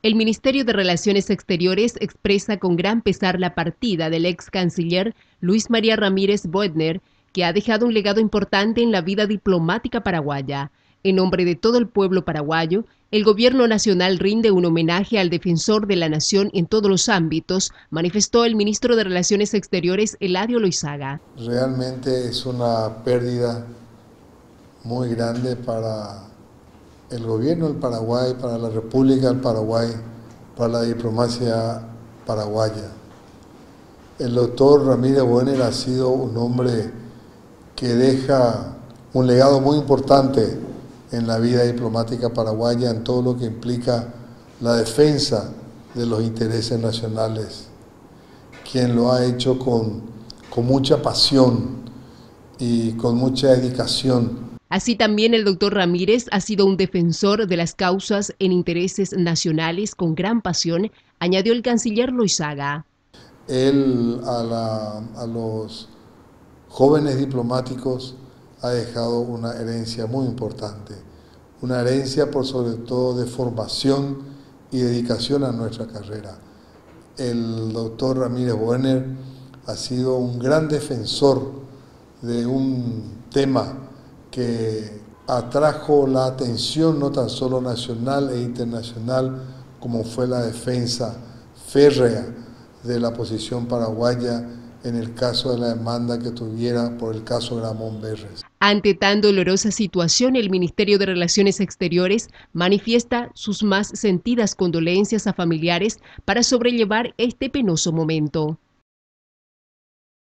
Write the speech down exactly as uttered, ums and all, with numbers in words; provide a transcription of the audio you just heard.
El Ministerio de Relaciones Exteriores expresa con gran pesar la partida del ex canciller Luis María Ramírez Boedner, que ha dejado un legado importante en la vida diplomática paraguaya. En nombre de todo el pueblo paraguayo, el Gobierno Nacional rinde un homenaje al defensor de la nación en todos los ámbitos, manifestó el ministro de Relaciones Exteriores, Eladio Loizaga. Realmente es una pérdida muy grande para el gobierno del Paraguay, para la República del Paraguay, para la diplomacia paraguaya. El doctor Ramírez Boedner ha sido un hombre que deja un legado muy importante en la vida diplomática paraguaya, en todo lo que implica la defensa de los intereses nacionales, quien lo ha hecho con, con mucha pasión y con mucha dedicación. Así también el doctor Ramírez ha sido un defensor de las causas en intereses nacionales con gran pasión, añadió el canciller Loizaga. Él a, la, a los jóvenes diplomáticos ha dejado una herencia muy importante, una herencia por sobre todo de formación y dedicación a nuestra carrera. El doctor Ramírez Boedner ha sido un gran defensor de un tema que atrajo la atención no tan solo nacional e internacional, como fue la defensa férrea de la posición paraguaya en el caso de la demanda que tuviera por el caso Gramón Berres. Ante tan dolorosa situación, el Ministerio de Relaciones Exteriores manifiesta sus más sentidas condolencias a familiares para sobrellevar este penoso momento.